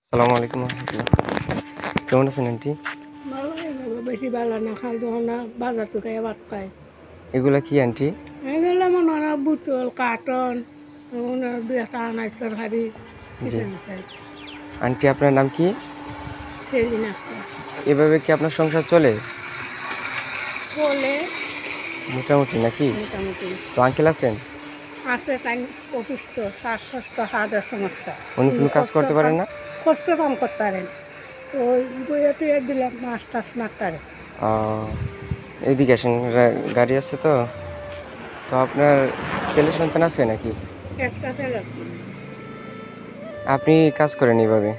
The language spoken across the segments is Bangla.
আসসালামু আলাইকুম রহমতুল্লাহ। কেমন আছেন আন্টি? ভালোই বাবা, বেশি ভালো না, খাই তখন না বাজার থেকে ভাত খাই। এগুলা কি আন্টি? এগুলো মনে হয় বোতল কার্টন, মনে হয় দুই একটা আনাজ তরকারি জি চাই। আন্টি, আপনার নাম কি? সেদিন একটা এভাবে কি আপনার সংসার চলে বলে মোটামুটি নাকি? মোটামুটি তো আঙ্কেল আছেন? আছে, তাই অসুস্থ, শ্বাসকষ্ট, হার্টের সমস্যা। উনি কোনো কাজ করতে পারেন না? কষ্ট কম করতে পারেন, ওই বইয়ে টুয়ে দিলাম মাছ টাছ মারতারে। এইদিকে আসেন, গাড়ি আছে তো। তো আপনার ছেলে সন্তান আছে নাকি? একটা ছেলে। আপনি কাজ করেন এইভাবে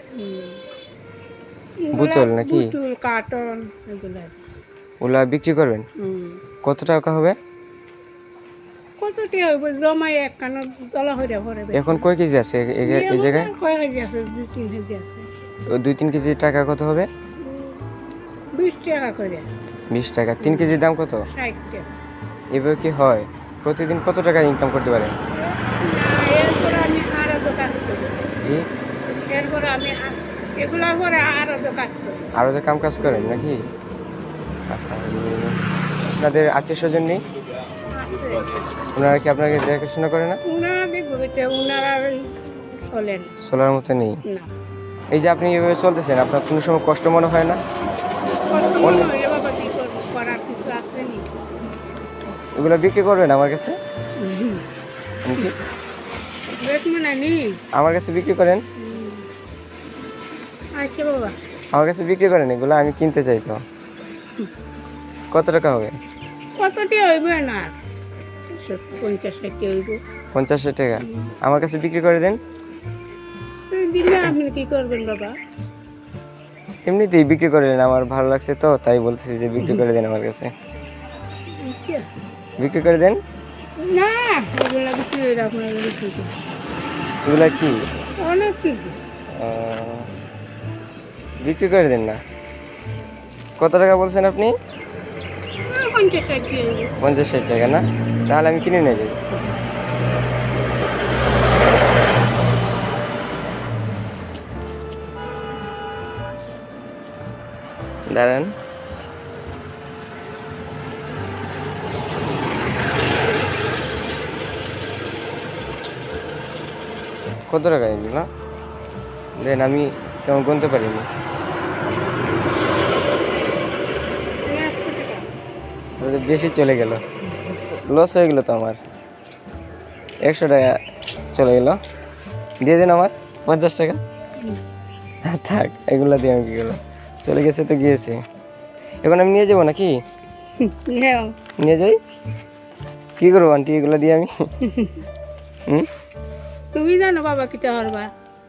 বোতল নাকি? বোতল কার্টন এগুলো। ওগুলা বিক্রি করবেন? কত টাকা হবে? কতটি হইব জমাই একখান তলা হইয়া ভরে। এখন কয় কেজি আছে এই জায়গায়? কয় কেজি আছে? 2-3 কেজি আছে। 2-3 কেজি টাকা কত হবে? 20 টাকা করে। 20 টাকা। 3 কেজির দাম কত? 60 টাকা। এভাবে কি হয়? প্রতিদিন কত টাকা ইনকাম করতে পারেন? এরপরে আমি আরো কাজ করি। জি, এরপরে আমি এগুলার পরে আরো কাজ করি। আরও যে কাম কাজ করেন নাকি? আপনাদের আত্মীয় স্বজন নেই? ওনারা কি আপনাকে দেখাশোনা করে না? উনারা দেখবো উনারা চলেন চলার মতো নেই? না। এই যে আপনি এভাবে চলতেছেন, আপনার কোনো সময় কষ্ট মনে হয় না? বাবা কি করবো, করার কিছু আছে নি। এগুলো বিক্রি করবেন আমার কাছে? কি বেশ মনে নি। আমার কাছে বিক্রি করেন? আচ্ছা বাবা, আমার কাছে বিক্রি করেন এগুলো, আমি কিনতে চাই তো। কত টাকা হবে? কতটি হইব না, 50-60 হইব। 50 টাকা? আমার কাছে বিক্রি করে দেন। দিলে আপনি কি করবেন বাবা? এমনিতেই বিক্রি করে দেন, আমার ভালো লাগছে তো তাই বলতেছি যে বিক্রি করে দেন আমার কাছে। বিক্রি করে দেন। না, এগুলা বিক্রি হয়ে যাবে, আপনার বিক্রি করুন। এগুলা কি? অনেক কিছু। বিক্রি করে দেন না। কত টাকা বলছেন আপনি? 50-60 হইব। 50-60 টাকা না? তাহলে আমি কিনে নেব। দাঁড়ান। কত টাকা এগুলো দেন, আমি তেমন গুনতে পারিনি। 100 টাকা। বেশি চলে গেল, লস হয়ে গেল তো আমার। 100 টাকা চলে গেল, দিয়ে দিন আমার 50 টাকা। থাক, এগুলো দিয়ে আমি কি করবো? চলে গেছে তো গিয়েছে, এখন আমি নিয়ে যাবো নাকি? নেও। নিয়ে যাই, কি করবো আন্টি এগুলো দিয়ে আমি? তুমি জানো বাবা কিটা হরবা?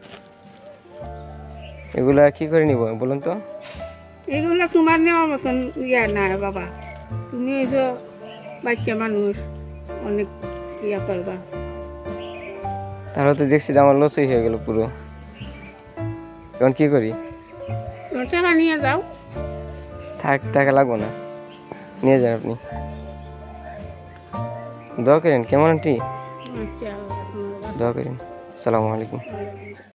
এগুলা কি করে নিব বলুন তো? এগুলো তোমার নেওয়ার মতন ইয়া না বাবা, তুমি হইছো বাচ্চা মানুষ, অনেক ইয়া করবা। তাহলে তো দেখছি যে আমার লসই হয়ে গেল পুরো। এখন কি করি? তোমার টাকা নিয়ে যাও। থাক, টাকা লাগবো না, নিয়ে যান আপনি। দোয়া করেন, কেমন আন্টি? আচ্ছা, দোয়া করেন। আসসালামু আলাইকুম।